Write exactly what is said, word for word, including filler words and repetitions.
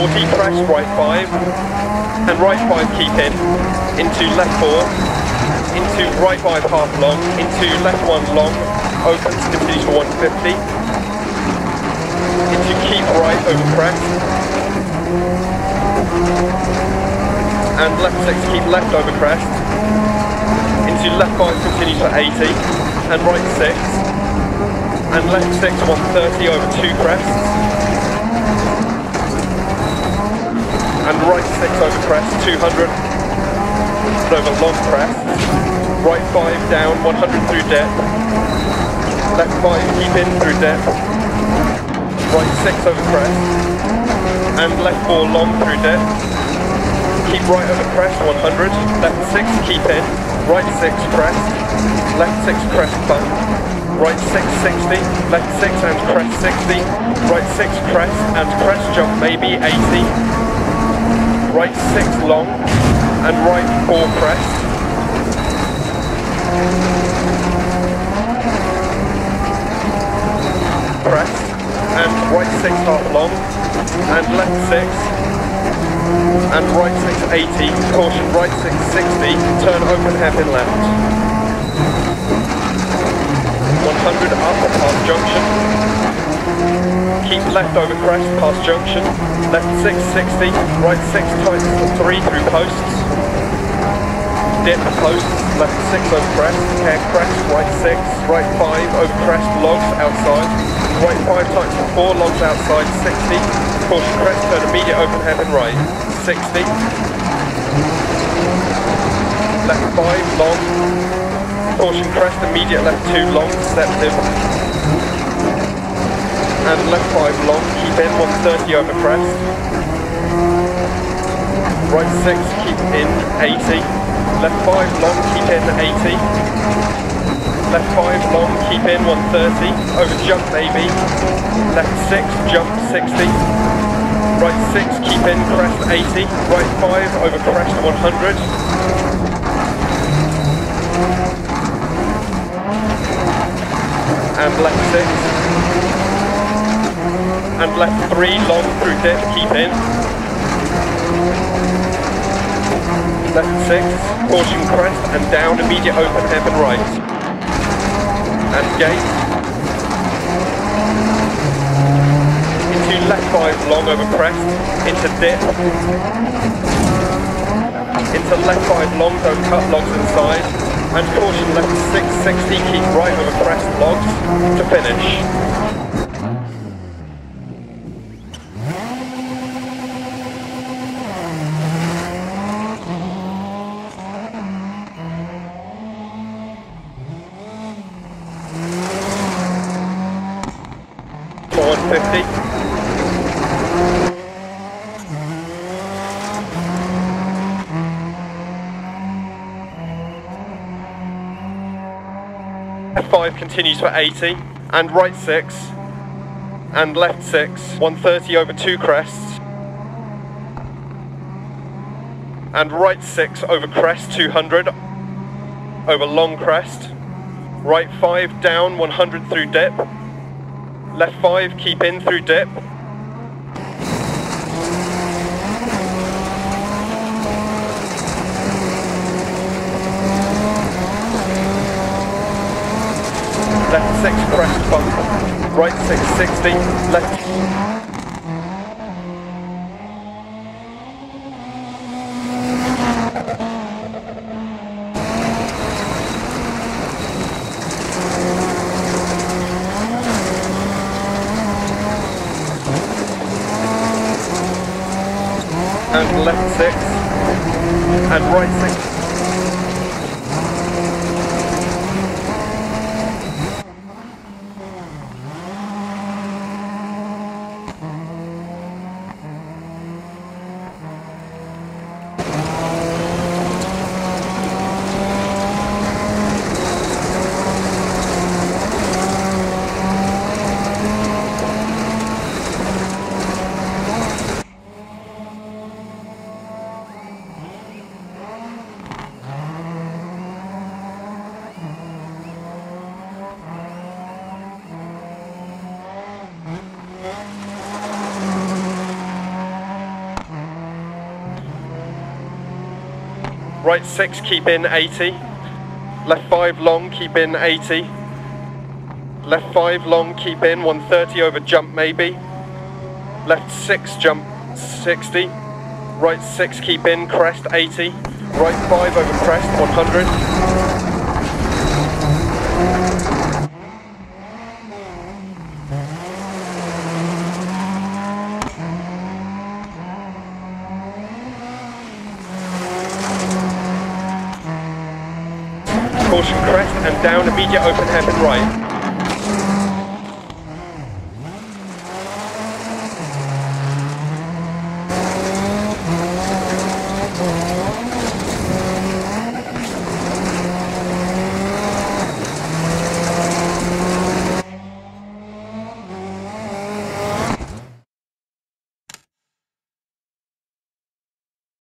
forty, crest, right five, and right five keep in, into left four, into right five half long, into left one long, opens, continues for one fifty, into keep right over crest, and left six, keep left over crest, into left five, continues for eighty, and right six, and left six, one thirty over two crests, and right six over crest, two hundred, over long crest, right five down, one hundred through depth, left five keep in through depth, right six over crest, and left four long through depth, keep right over crest, one hundred, left six keep in, right six crest, left six crest bump, right six sixty, left six and crest sixty, right six crest and crest jump maybe eighty, right six long, and right four crest, crest, and right six half long, and left six, and right six eighty, caution right six sixty, turn open hairpin left, one hundred up past junction, keep left over crest past junction, left six sixty, right six tightens to three through posts, dip posts, left six over crest, hair crest, right six, right five over crest, logs outside, right five tightens to four, logs outside, sixty, caution crest, turn immediate open hairpin right, sixty, left five long, caution crest, immediate left two long, deceptive, and left five long, keep in, one thirty over crest, right six, keep in, eighty, left five long, keep in, eighty, left five long, keep in, one thirty, over jump maybe, left six, jump sixty, right six, keep in, crest eighty, right five, over crest one hundred, and left six, and left three, long through dip, keep in, left six, caution crest, and down, immediate open hairpin right, and gate, into left five, long over crest, into dip, into left five, long, don't cut, logs inside, and caution left six sixty, keep right over crest, logs, to finish. one fifty. F five continues for eighty, and right six, and left six, one thirty over two crests, and right six over crest, two hundred, over long crest, right five down, one hundred through dip, left five, keep in through dip, left six crest bump, right six sixty, left and left six, and right six. Right six, keep in eighty. Left five long, keep in eighty. Left five long, keep in one thirty over jump maybe. Left six, jump sixty. Right six, keep in crest eighty. Right five over crest one hundred. Caution crest and down, immediate open hairpin right.